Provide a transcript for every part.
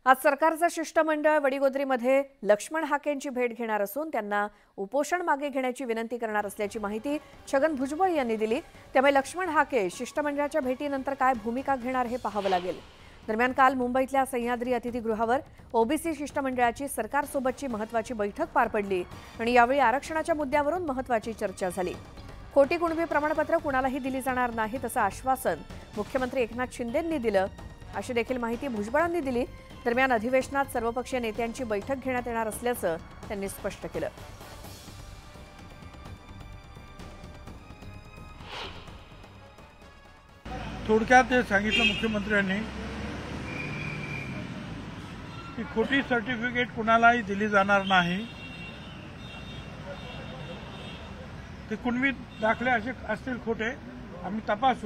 आज सरकारचं शिष्टमंडळ वडीगोद्रीमध्ये लक्ष्मण हाकेंची भेट घेणार असून त्यांना उपोषण मागे घेण्याची विनंती करणार असल्याची माहिती छगन भुजबळ यांनी दिली। त्यामुळे लक्ष्मण हाके शिष्टमंडळाच्या भेटीनंतर काय भूमिका घेणार हे पाहावं लागेल। दरम्यान काल मुंबईतल्या सह्याद्री अतिथीगृहावर ओबीसी शिष्टमंडळाची सरकारसोबतची महत्त्वाची बैठक पार पडली आणि यावेळी आरक्षणाच्या मुद्द्यावरून महत्त्वाची चर्चा झाली। खोटी कुणबी प्रमाणपत्र कुणालाही दिली जाणार नाही तसं आश्वासन मुख्यमंत्री एकनाथ शिंदेंनी दिलं अशी देखील माहिती भुजबळांनी दिली। दरम्यान अधिवेशनात सर्वपक्षीय नेत्यांची बैठक घेण्यात येणार असल्याचं त्यांनी स्पष्ट केलं। थोडक्यात ते सांगितलं मुख्यमंत्र्यांनी की खोटी सर्टिफिकेट कुणालाही दिली जाणार नाही। ते कुणबी दाखले असे असतील खोटे आम्ही तपासू।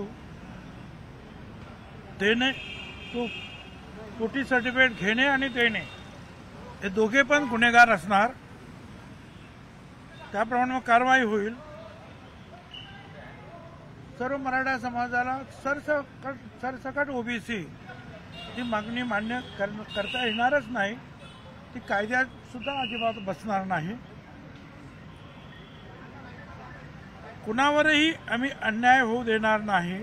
देणे तो खोटी सर्टिफिकेट घेणे आणि देणे हे दोघे पण गुन्हेगार असणार, त्याप्रमाणे मग कारवाई होईल। सर्व मराठा समाजाला सरसकट ओबीसी ही मागणी मान्य करता येणारच नाही, ती कायद्यात सुद्धा अजिबात बसणार नाही। कुणावरही आम्ही अन्याय होऊ देणार नाही।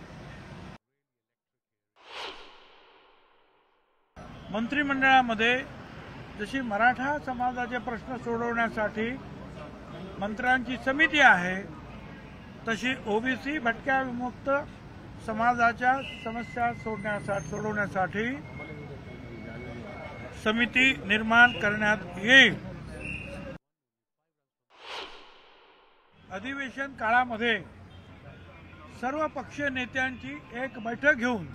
मंत्रिमंडळामध्ये जशी मराठा समाजाचे प्रश्न सोडवण्यासाठी मंत्र्यांची समिती आहे, तशी ओबीसी भटक्या विमुक्त समाजाच्या समस्या सोडवण्यासाठी समिती निर्माण करण्यात येईल। अधिवेशन काळामध्ये सर्व पक्षीय नेत्यांची एक बैठक घेऊन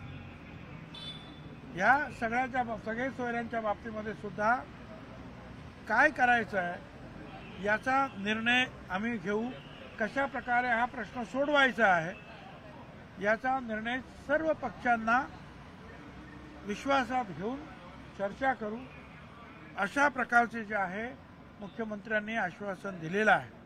या सगळे सोयऱ्यांच्या बाबतीमध्ये सुद्धा काय करायचं आहे याचा निर्णय आम्ही घेऊ। कशा प्रकारे हा प्रश्न सोडवायचा आहे याचा निर्णय सर्व पक्षांना विश्वासात घेऊन चर्चा करू, अशा प्रकारचे जे आहे मुख्यमंत्र्यांनी आश्वासन दिलेलं आहे।